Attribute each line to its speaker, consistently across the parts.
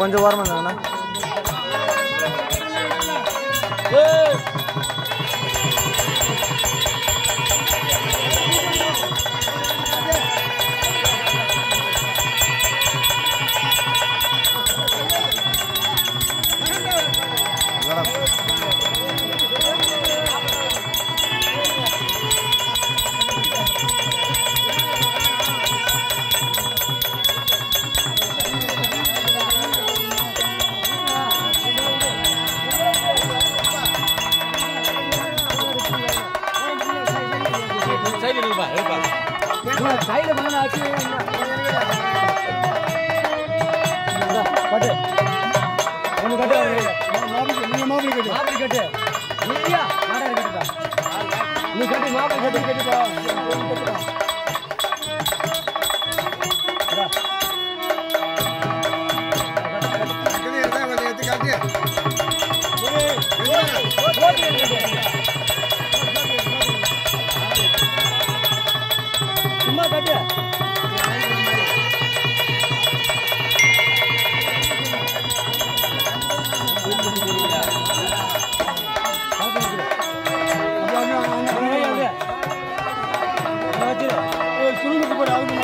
Speaker 1: கொஞ்சம் ஓரமா இருந்தாங்கண்ணா.
Speaker 2: சைடு பண்ண ஆச்சு கட்டு ஒன்று கட்டு மாப்பிளி கட்டு நீயா நாடகம் கட்டுப்பா நீ கட்டு மாப்பிளி கட்டுப்பா சும்மா கட்டு சுருங்குக்கு போய் அது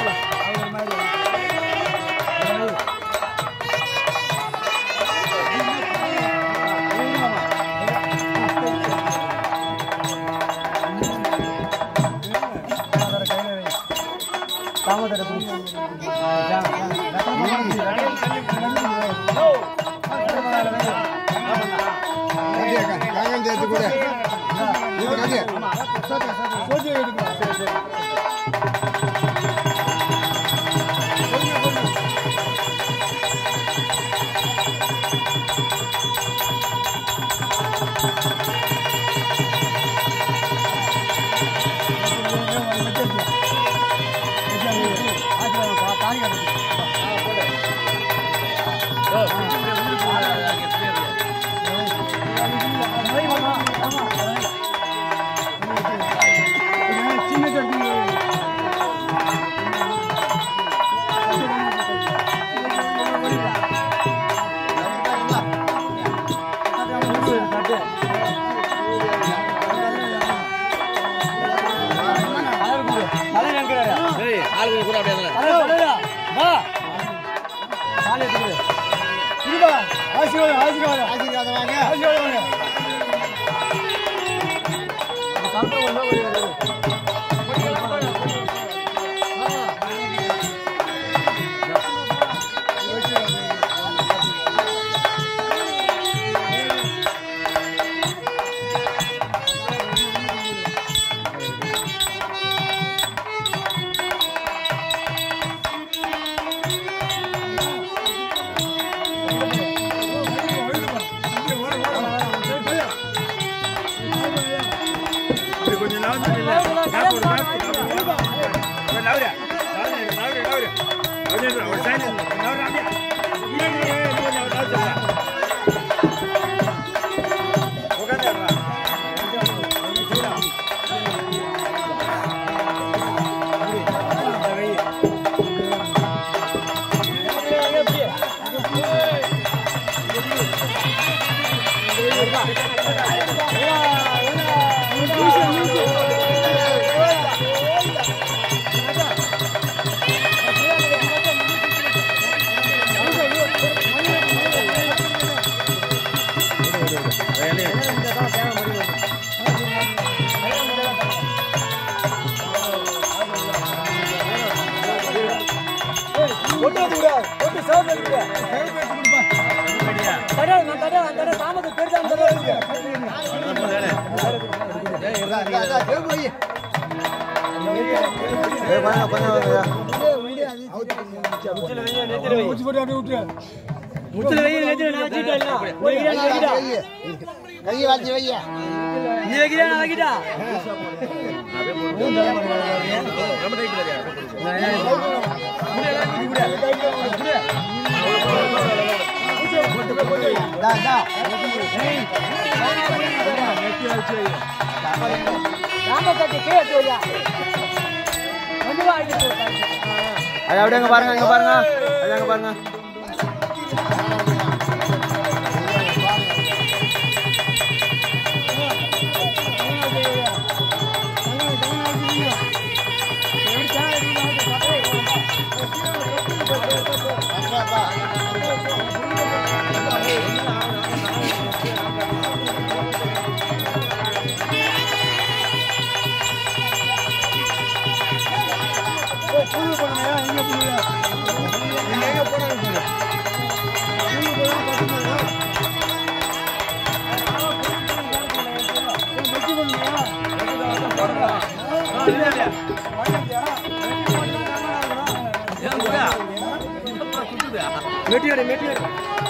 Speaker 1: அது அப்படியே அங்க பாருங்க, அங்க பாருங்க, அது அங்க பாருங்க.
Speaker 2: மெட்டியோட மெட்டியோட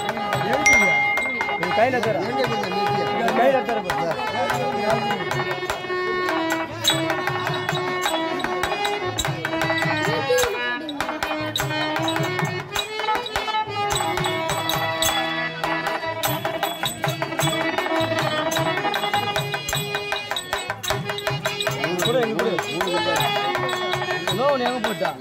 Speaker 2: கையில தர கையில தர எங்க போட்டா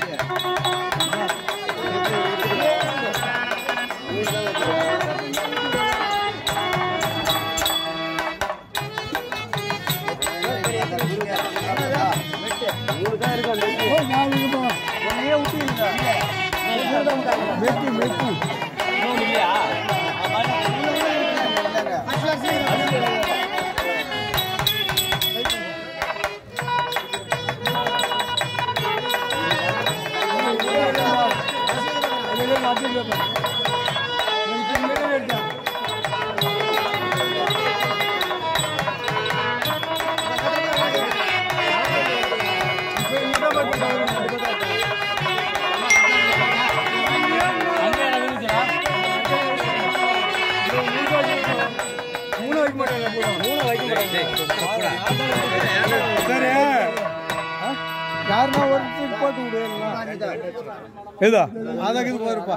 Speaker 2: இதா அதான் இது பாருப்பா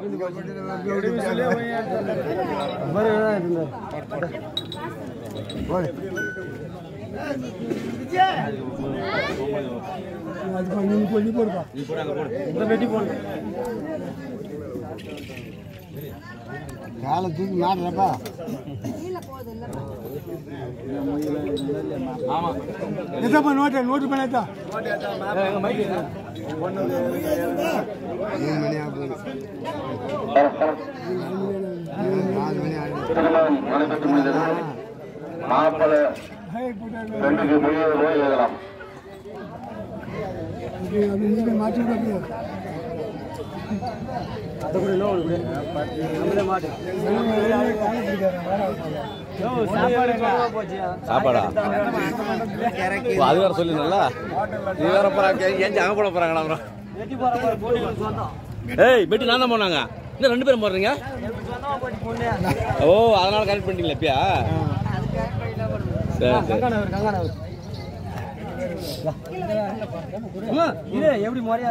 Speaker 2: கொஞ்சம் போடுப்பா வெட்டி போடு காலை தூக்கி மாட்டுறப்பா ஆமா எதப்பா நோட்டு பண்ணாதா
Speaker 1: மாப்பிள்ளை பெண்ணுக்கு முடியாது போய் எழுதலாம்
Speaker 2: மாற்றி
Speaker 3: சாப்பாடா அது வேற சொல்லிருந்தா நீ வேற போறாங்க ஏன் அங்க போட போறாங்களா அப்புறம் ஏய் பெட்டி நான் தான் போனாங்க இன்னும் 2 பேரும் போடுறீங்க ஓ அதனால கரெக்ட் பண்ணிட்டீங்களா இப்பயா சரி சரி
Speaker 2: எப்படி முறையா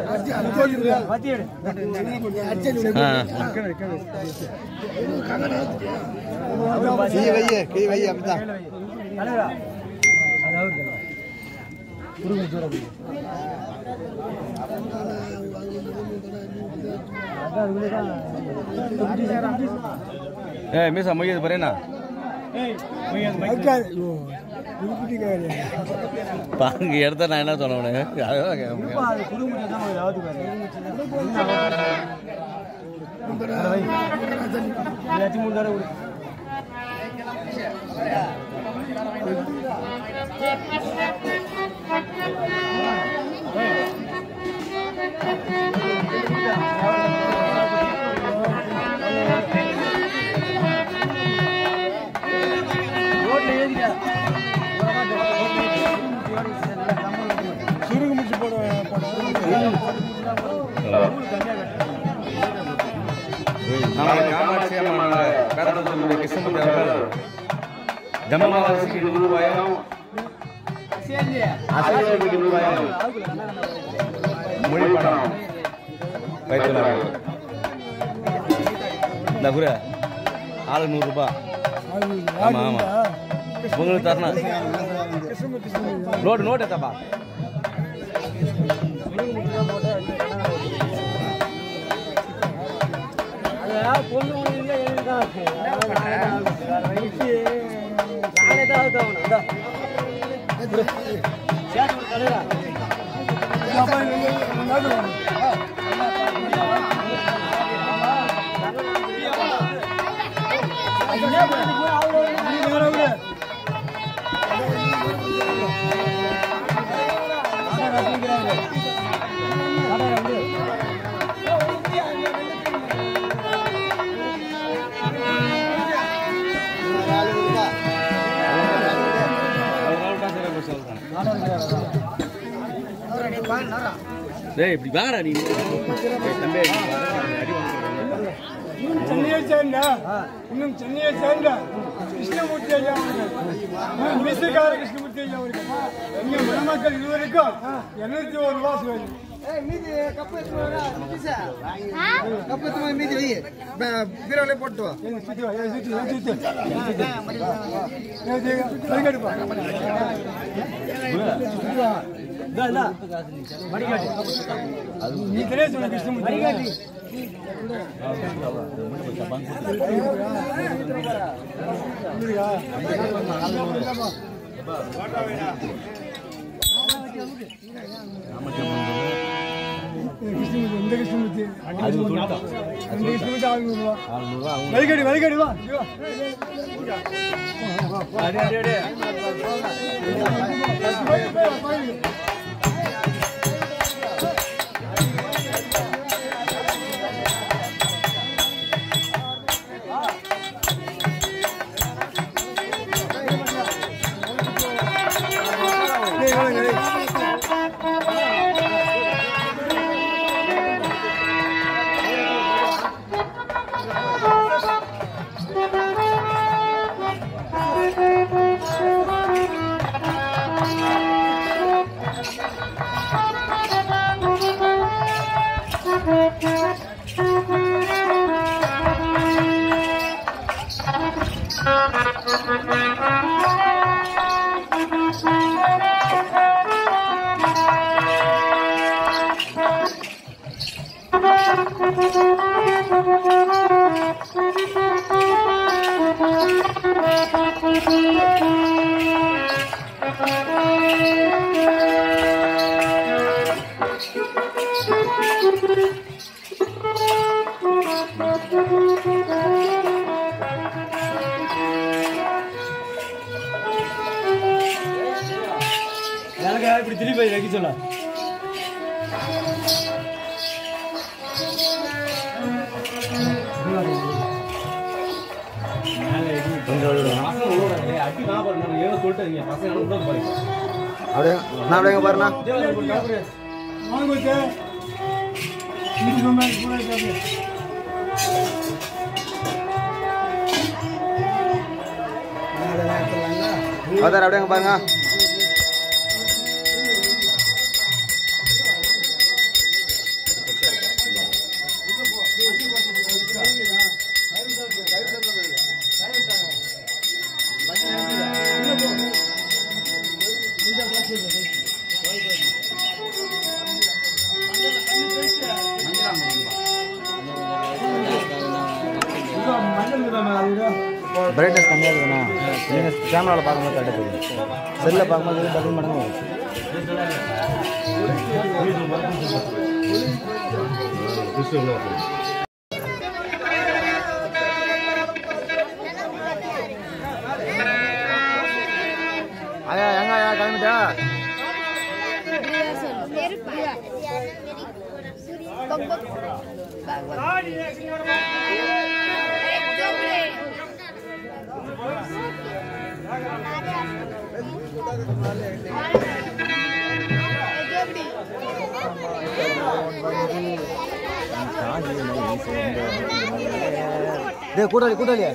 Speaker 3: மீசா மொய்யது பாருண்ணா பாங்க எடுத்த நான் என்ன சொன்னேன் காமாட்சி அம்மன் பேரத்தூர் கிருஷ்ணமூர்த்தி அவர்கள் ஜமமாவாசிக்கு ரூபாயும் ரூபாயும் மொழி பணம் வைத்துள்ளார்கள். இந்த குரு ஆளு 100 ரூபாய். ஆமா ஆமா உங்களுக்கு தரணும். நோட்டு எத்தப்பா? இப்படி வாடா நீ தம்பி
Speaker 2: சென்னையை சேர்ந்த இன்னும் சென்னையை சேர்ந்த கிருஷ்ணமூர்த்தி ஐயா மிஸ்கார கிருஷ்ணமூர்த்தி ஐயா இங்க மணமக்கள் இதுவரைக்கும் 201 ரூபா சொல்லுவாங்க.
Speaker 4: மீதி வை பீரோலே போட்டு வா.
Speaker 2: நீ தெரியாது சொன்ன கிருஷ்ணமூர்த்தி இந்த கிருஷ்ணமூர்த்தி 600 ரூபா. வலிகடி வா. இப்படி திருப்பி போய் வைக்க சொல்ல
Speaker 4: அப்படியே பாருண்ணா அப்படியே பாருங்க. பிரைட்னஸ் கம்மியாக இருக்குண்ணா. நீங்கள் கேமராவில் பார்க்கும்போது கரெக்டாக தெரியும். செல்லில் பார்க்கும்போது 10 மடங்கு வரும். ஐயா எங்க ஐயா கிளம்பிட்டா? கூட்டாளி கூட்டாளி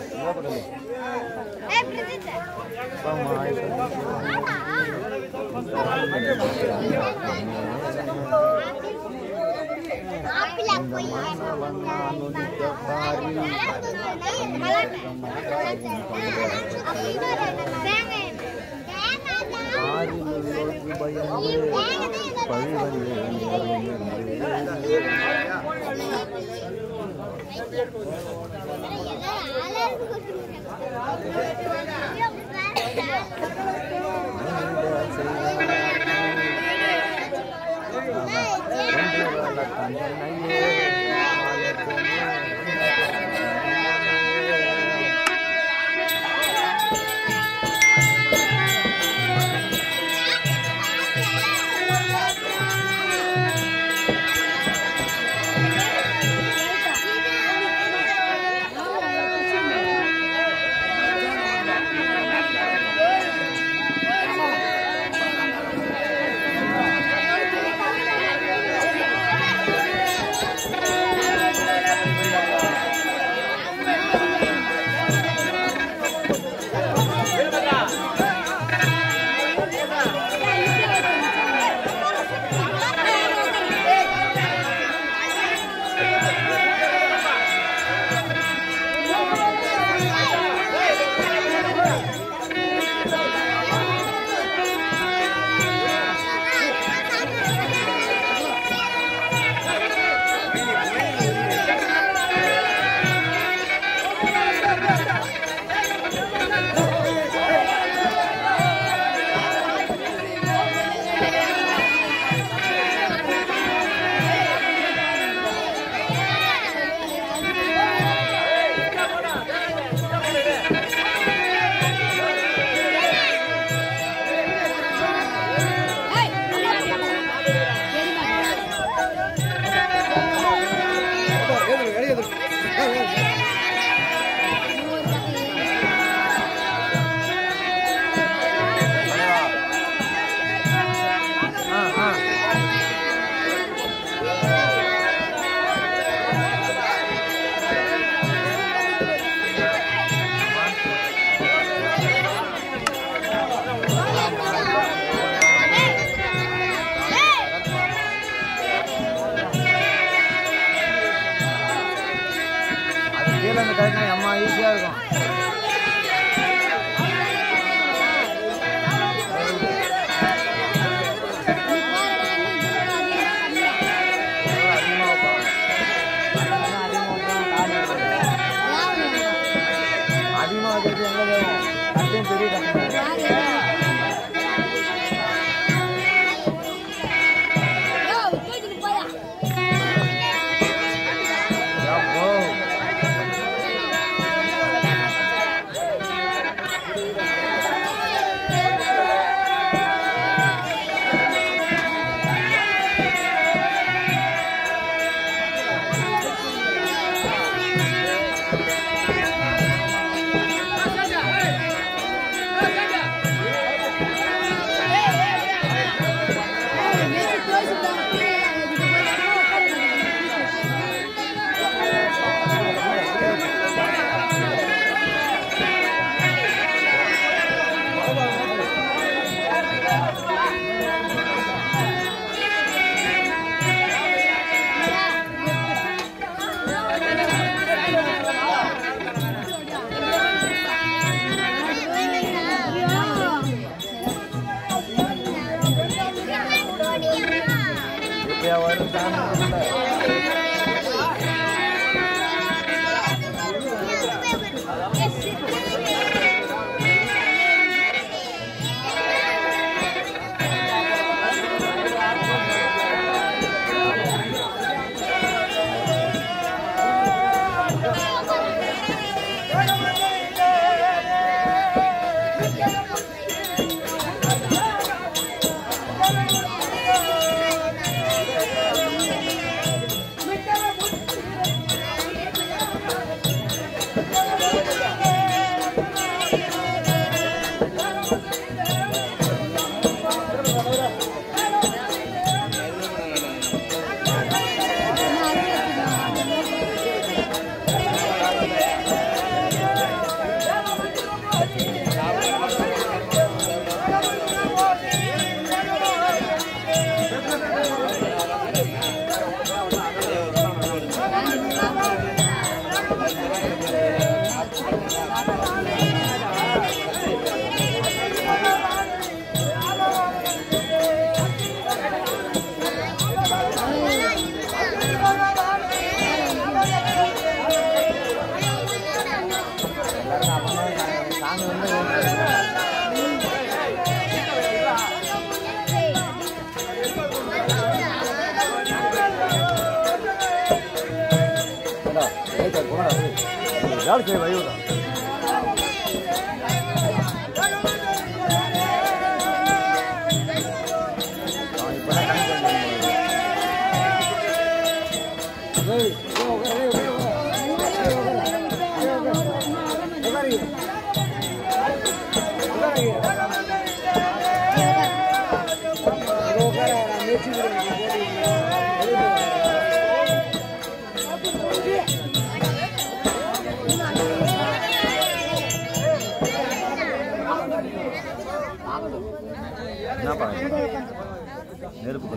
Speaker 4: அம்மா ஈஸியாக இருக்கும். அதிகமாக வைக்கிறது எங்கே வேணும் கட்டையும் பெரிய கஷ்டம். வேலை செய்ய வழிவிடும் நெருப்பு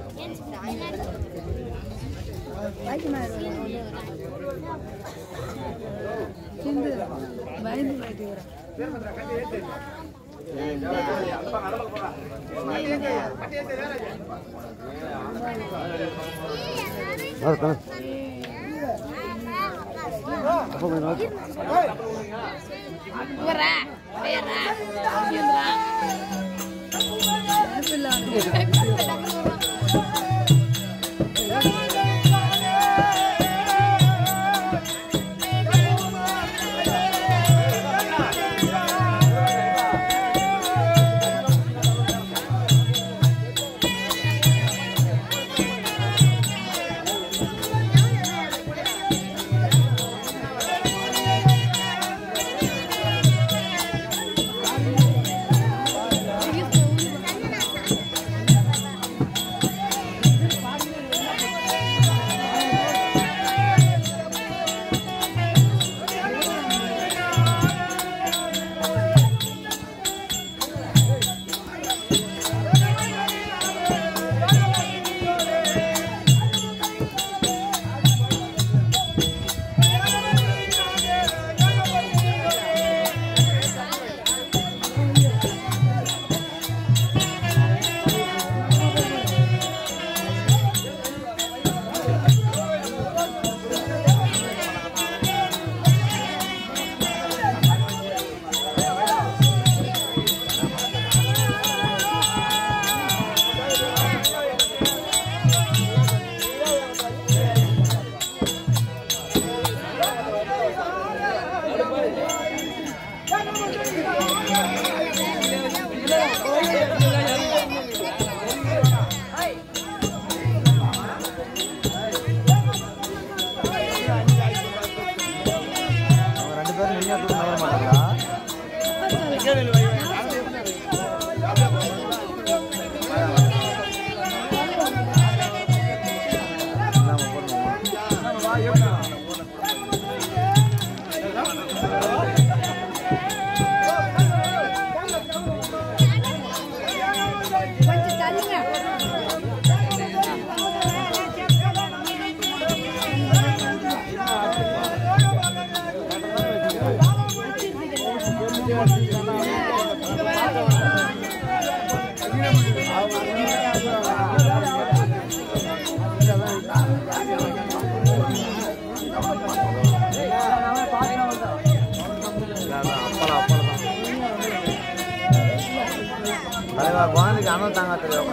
Speaker 4: குழந்தைக்கு அண்ணன் தாங்க தெரியும்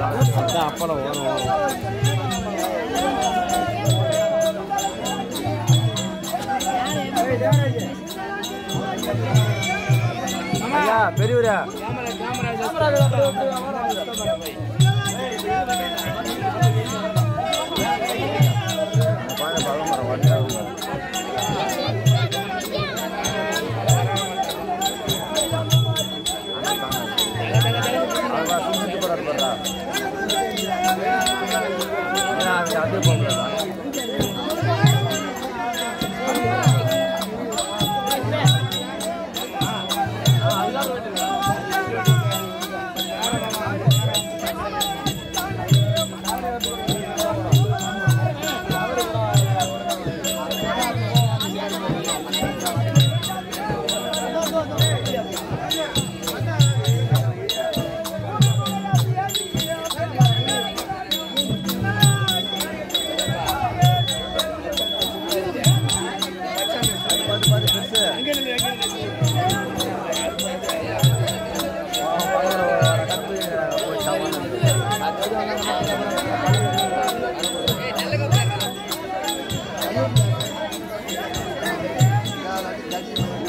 Speaker 4: அப்பளம் வரும் பெரியவரா அது போகலாம்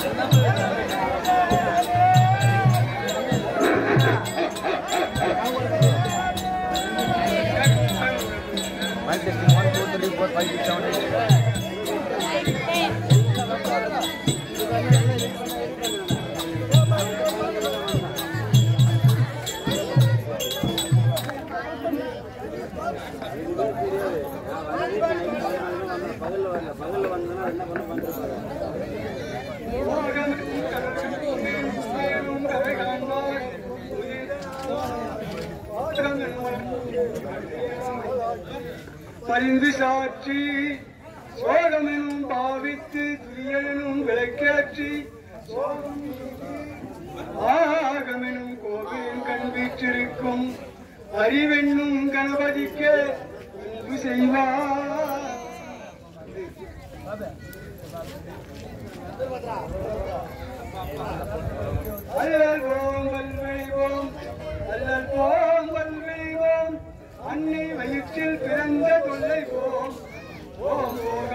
Speaker 2: பரிந்து சாட்சி சோகமெனும் பாவித்து துரியனும் விளக்கேற்றி ஆகமெனும் கோவிலும் கண் வீற்றிருக்கும் அறிவென்னும் கணபதிக்கு அன்பு செய்வார். அல்லல் போம் வல்விழிவோம் அல்லல் போம் வல்விழிவோம் அன்னை வயிற்றில் பிறந்த தொல்லை போம் ஓம்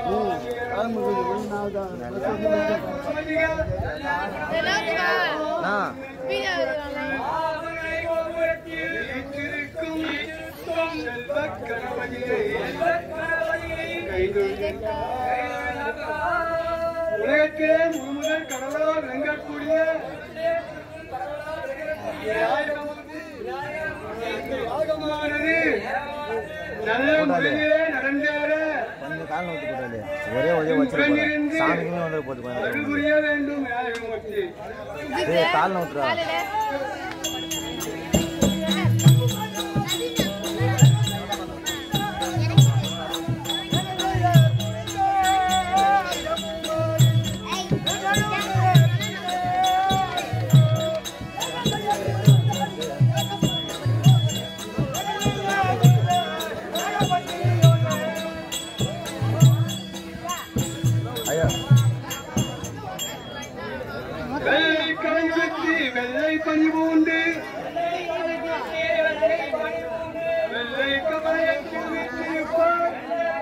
Speaker 2: செல்வ கணபதியை உலகத்திலே முதல் கடவுளாக விளங்கக்கூடிய யாகமானது நல்ல முறையிலே நடந்தேற
Speaker 4: ஒரே சாமிக்குமே வந்து போட்டு
Speaker 2: புரிய வேண்டும். யாகமூர்த்தி
Speaker 4: கால் நோட்டுறா
Speaker 2: வெள்ளை பனி பூண்டு வெள்ளை கமலத்தில் வீற்றிருப்பார்.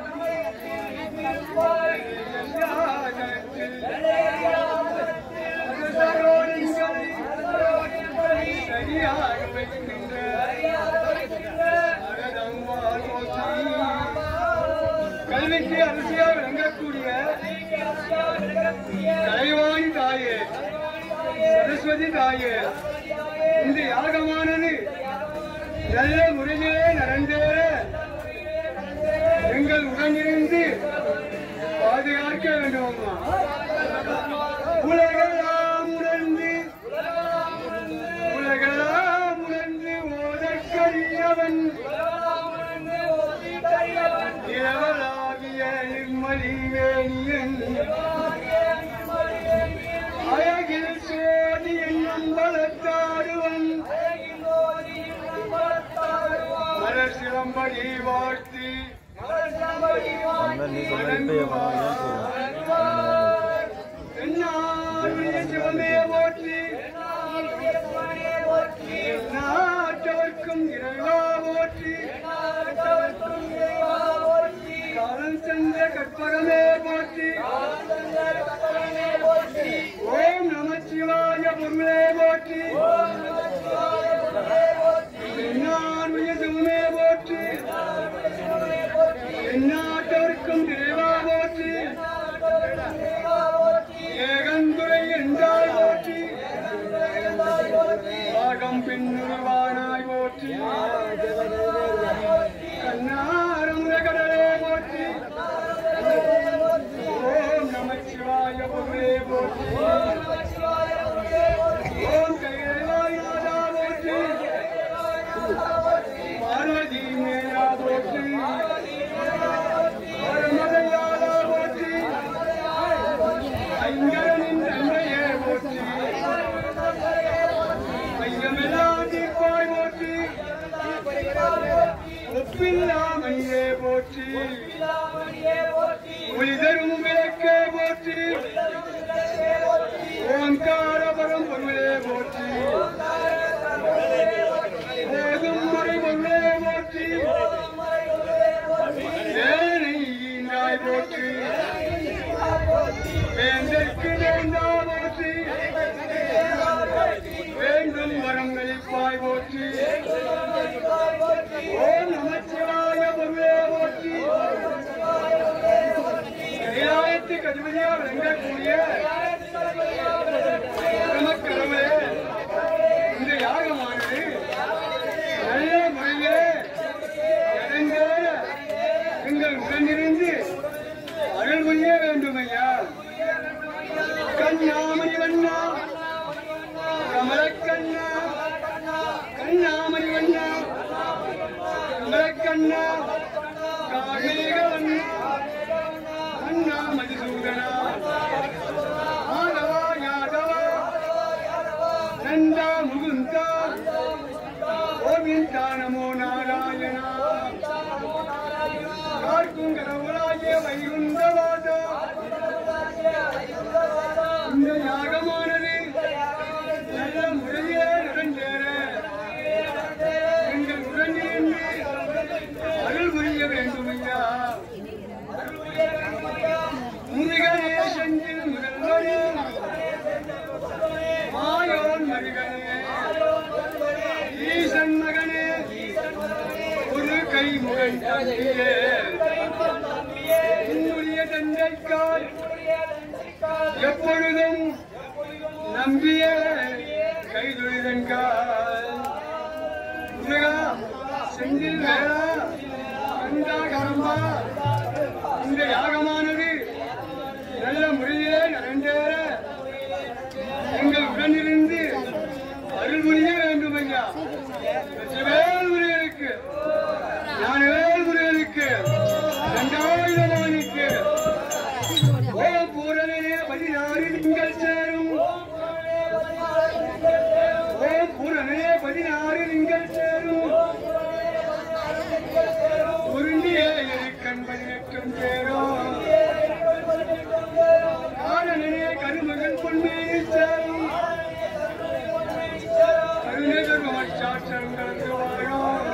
Speaker 2: சரியாக வைக்கின்ற கல்விக்கு அரசியாக விளங்கக்கூடிய கலைவாணி தாயே சரஸ்வதி தாயே, இந்த யாகமானது நல்ல முறையிலே நடந்தேற எங்கள் உடனிருந்து பாதுகாக்க வேண்டும். உலகெல்லாம் உணர்ந்து ஓதற்கரியவன் இரவலாகிய நிர்மலிவேணியன் அழகில் சோதி என்னும் பலத்தாடுவன் மலர் சிலம்படி வாழ்த்தி சிவமே போற்றி நாட்டவர்க்கும் இறைவா போற்றி காலம் சென்ற கற்பகமே போற்றி ஓம் நமச்சிவாய பொருளே போற்றி சிவமே போற்றி எந்நாட்டவர்க்கும் இறைவா போற்றி ஏகந்துரை என்றால் போற்றி பாகம் பின்னுருவானாய் போற்றி கண்ணாரமுத கடலே போற்றி ஓம் நமச்சிவாய பொருளே போற்றி ஓம் கைலாய் நாதா போற்றி பார்வதி மேயா போற்றி மதையாதா போற்றி ஐங்கரனின் தந்தையே போற்றி ஐயமெல்லாம் தீர்ப்பாய் போற்றி ஒப்பில்லாமையே போற்றி ஒளிதரும் விளக்கே போற்றி ஓங்காரபரம் பொருளே போற்றி ஓதும் முறை பொருளே போற்றி ஏனை ஈந்தாய் போற்றி வேந்தற்கு வேந்தா போற்றி தாய் போற்றி ஓம் நமச்சிவாய பொருளே போற்றி கைலாயத்துக்கு அதிபதியா விளங்கக்கூடிய கடவுளே இந்த யாகமானது நல்ல முறையிலே இறங்க எங்கள் உடனிருந்து அருள் புரிய வேண்டும் ஐயா. கண்ணாமணி வண்ணா கமலக்கண்ணா கண்ணாமணி வண்ணா கமலக்கண்ணா கார்மேக வண்ணா அண்ணா மதிசூதனா மாதவா யாதவா நந்தா முகுந்தா கோவிந்தா நமோ நாராயணா கார்க்கும் கடவுளாகிய வைகுந்தவாதா இந்த யாகமானது நல்ல முறையே நடந்தேற எங்கள் உடனிருந்து அருள் புரிய வேண்டும் ஐயா. முருகனே செஞ்சில் முதல்வனே மாயோன் மருகனே ஈசன் மகனே ஒரு கை முகன் என்னுடைய தந்தைக்காய் எப்பொழுதும் நம்பிய கைதொழிதன்கால் முருகா செந்தில் வேளா கந்தா கரம்பா இந்த யாகமானது நல்ல முறையிலே நடந்தேற எங்கள் உடனிருந்து அருள் புரிய வேண்டும் ஐயா. வேல் முருகனுக்கு ஞானவேல் முருகனுக்கு தண்டாயுதமானுக்கு ஓம் பூரணனே 16 திங்கள் சேரும் ஓம் பூரணனே 16 திங்கள் சேரும் உருண்டிய இருக்கண் 18 சேரும் காரணனே கருமகன் பொன்மேனி சேரும் கருணேகர் சாட்சரம் கலந்து வாழும்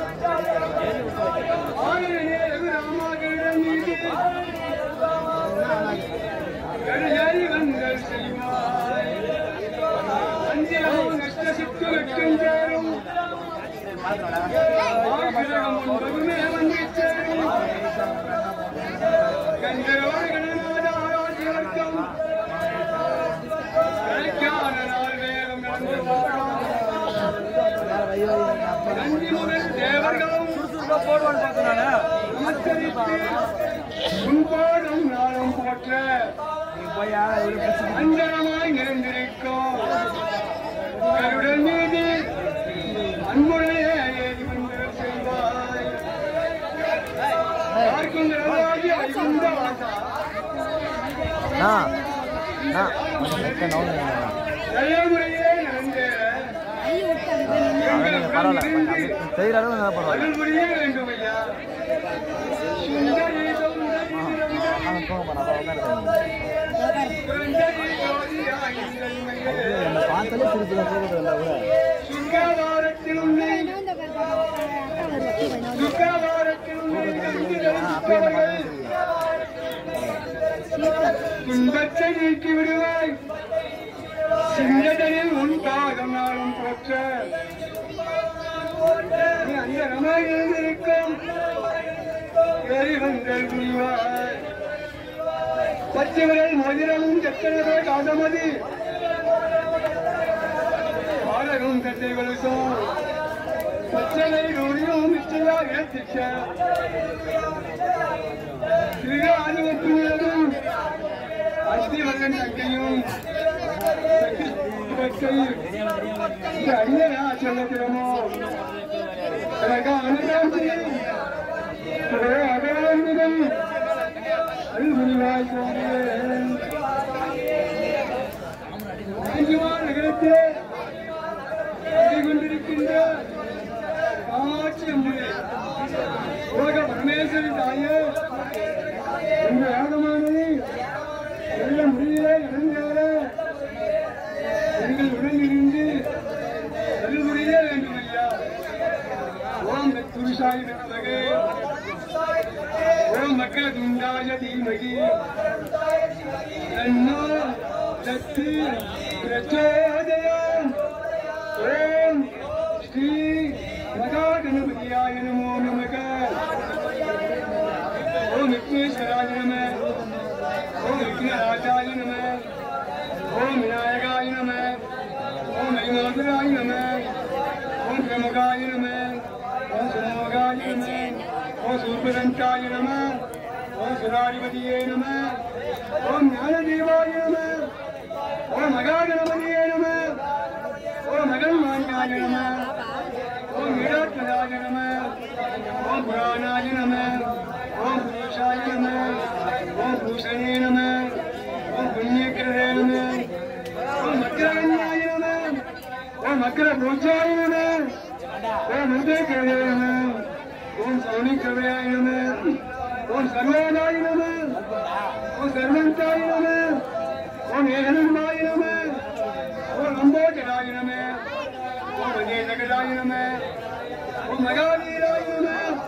Speaker 2: ஆரணனே ரகுராமாகரிடம் மீது கருஜாரி வந்தல் செய்வாய் அஞ்சிலும் நஷ்ட சித்து வெட்டும் சேரும் ஆகிரம் ஒன்பதுமே வந்து சேரும் கந்தரோடு கணநாத ஆராய்ச்சியர்க்கம் கலைக்கான நாள் வேகம் நடந்து வாழும் நன்றி முதல் தேவர்களும் உன்பாடும் நாளும் போற்ற அஞ்சனமாய் நிறைந்திருக்கும் கருடன் மீது அன்புடைய ஏறி வந்து செல்வாய் யாருக்கும் நிறவாகி வைகுந்த வாசா நல்ல முறையிலே நடந்த அருள் புரிய வேண்டும் ஐயா. சுந்தரி சுங்கவாரத்தில் உன்னை துக்கவாரத்தில் துன்பத்தை நீக்கி விடுவாய். சிங்கதனில் உன் பாகம் நாளும் போற்ற நீ அஞ்சனமாய் இருந்திருக்கும் எரிவந்தல் புரிவாய். பச்சைவிரல் மோதிரமும் சக்கரவே காதமதி பாலரும் கட்டை கொலுசும் பச்சை ரூடியும் நிச்சயாக திச்ச சிறு அனுபவத்தும் அஸ்திவல்லன் தங்கையும் அண்ணனா சொல்லத்திரமோ அகராமிடம் அல்புரிவாய் நகரத்திலே கொண்டிருக்கின்ற காமாட்சி அம்மையே உலக பரமேஸ்வரி தாயே இந்த யாகமானது நல்ல முறையிலே நடந்தேற எங்கள் உடனிருந்து அருள் புரிய வேண்டும் ஐயா. ஓம் தத்புருஷாய நமக ஓம் மக்கதுண்டாய தீமகி தன்னோ தத்தி பிரச்சோதயாம் ஓம் ஸ்ரீ மகா கணபதியாய நமோ நமக. ஓம் விக்னேஸ்வராய நம. ஓம் விக்னராஜாய நம. ஓம் விநாயகாய நம. ஓம் ஐமாதுராய நம. ஓம் பிரமுகாய நம. ஓம் சுமோகாய நம. ஓம் சூர்பதந்தாய நம. ஓம் சுராதிபதியே நம. ஓம் ஞானதேவாய நம. ஓம் மகாகணபதியே நம. ஓம் மகன்மான்யாய நம. ஓம் வீராத்மதாய நம. ஓம் புராணாய நம. ஓம் புருஷாய நம. ஓம் பூஷணே நம. ஓம் புண்ணியக்கிரதே நம. ஓம் அக்ரகண்யாய நம. ஓம் அக்ரபூஜாய நம. ஓம் உதயக்கிரதே நம. ஓம் சௌனிக்கிரதயாய நம. ஓம் சர்வாதாய நம. ஓம் சர்வந்தாய நம. ஓம் ஏகனந்தாய நம. ஓம் அம்போஜராய நம. ஓம் அஜயஜகதாய நம. ஓம் மகாவீராய நம.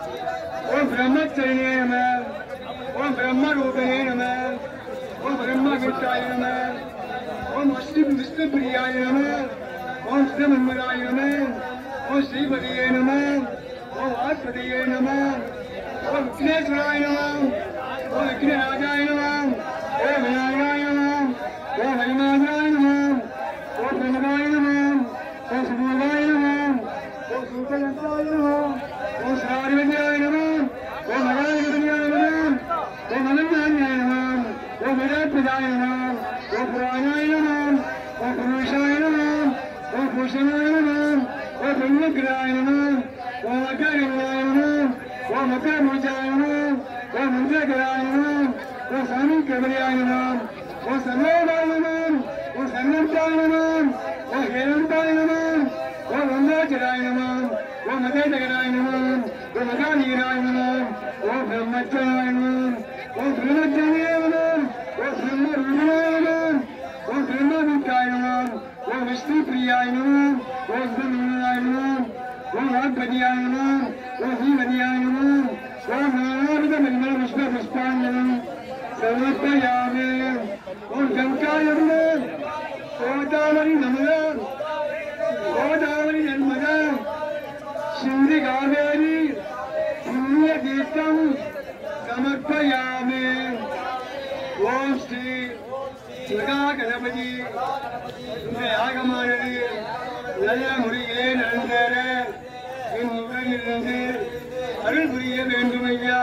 Speaker 2: ஓம் பிரம்மச்சரிணே நம. ஓம் பிரம்மரூபிணே நம. ஓம் பிரம்மவித்தாய நம. ஓம் விஷ்ணுபிரியாய நம. ஓம் ஸ்ரீமன்மராய நம. ஓம் ஸ்ரீபதியே நம. ஓம் ஆத்மதியே நம. ஓம் விக்னேஸ்வராய நம. ஓம் விக்னராஜாய நம. ஓம் விநாயகாய நம. ஓம் ஹரிமாதராய நம. ஓம் பிரமதாய நம. ஓம் சுமோகாய நம. ஓம் சூப்பரந்தாய நம. ஓம் ஸ்ராதிபதியாய நம. ஓம் மகாதிபதியாய நம. ஓம் அனந்தான்யாய நம. ஓம் விராத்மதாய நம. ஓம் புராணாய நம. ஓம் புருஷாய நம. ஓம் பூஷணாய நம. ஓம் பிரம்மகிராய நம. ஓம் அகரண்யாய நம. ஓம் அகரபூஜாய நம. ஓம் இந்திரகிராய நம. ஓம் சாமிக்கிரபதியாய நம. ஓம் சர்வோதாய நம. ஓம் சர்வந்தாய நம. ஓம் ஹேரந்தாய நம. ஓம் அம்போஜராய நம. ஓம் அஜயஜகதாய நம. ஓம் மகாவீராய நம. ஓம் பிரம்மச்சராய நம. ஓம் பிரம்மச்சரே நம. ஓம் பிரம்மரூபிணாய நம. ஓம் பிரம்மவித்தாய நம. ஓம் விஷ்ணுபிரியாய நம. ஓம் ஸ்ரீமன்மராய நம. ஓம் ஆத்மதியாய நம. ஓம் ஸ்ரீமதியாய நம. ஓம் நானாவித மன்மல புஷ்ப புஷ்பாஞ்சலம் சமர்ப்பயாமி. ஓம் சங்காய நம. கோதாவரி நமக. கோதாவரி நன்மக. சிந்தி காவேரி புண்ணிய தீர்த்தம் சமர்ப்பயாமி. ஓம் ஸ்ரீ மகா கணபதி. இந்த யாகமானது நல்ல முறையிலே நடந்தேற என் உடலிலிருந்து அருள் புரிய வேண்டும் ஐயா.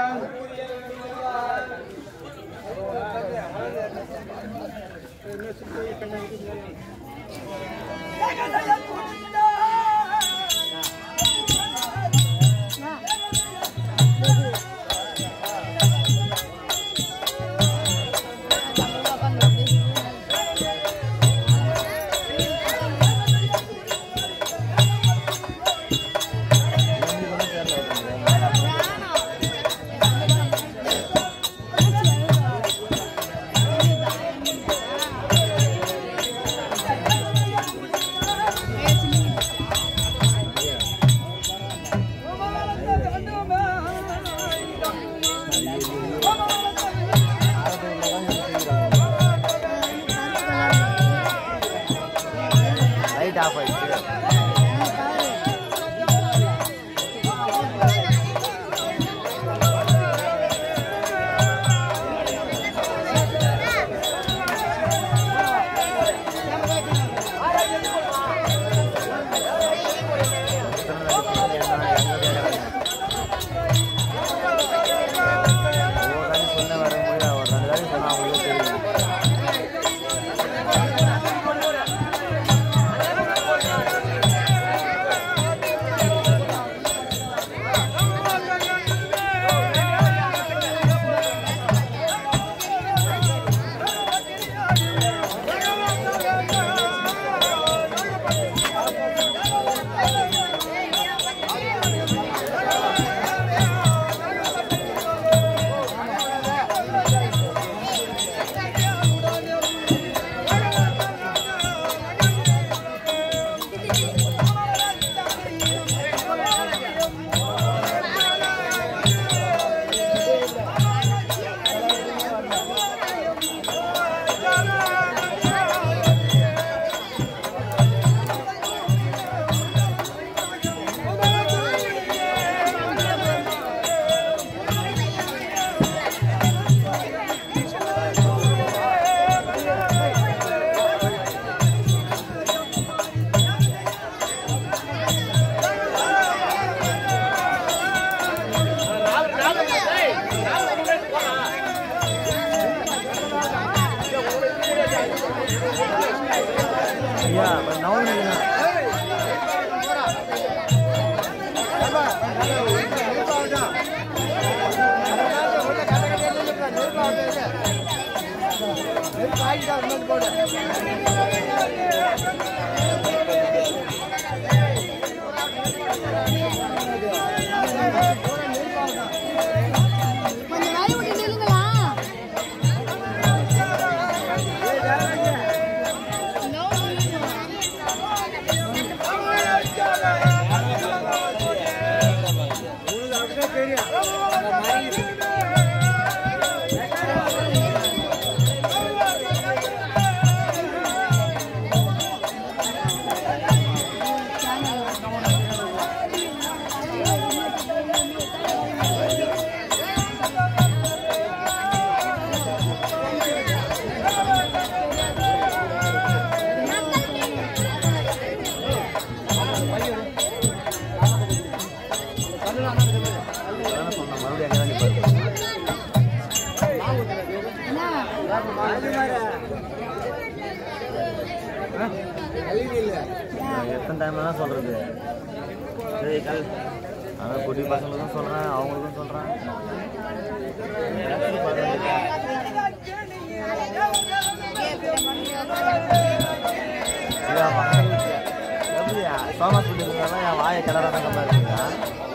Speaker 4: ஐயா நவம்பர்
Speaker 5: கொஞ்சம் வேலை விட்டு நில்லுங்களா? எத்தனை டைம் தான் சொல்றது? அதான் குட்டி பசங்களுக்கும் சொல்றேன், அவங்களுக்கும் சொல்றேன். எப்படியா சோமா சொல்லிருந்தா என் வாயை கிளறாதான் கம்மியா இருக்குங்க.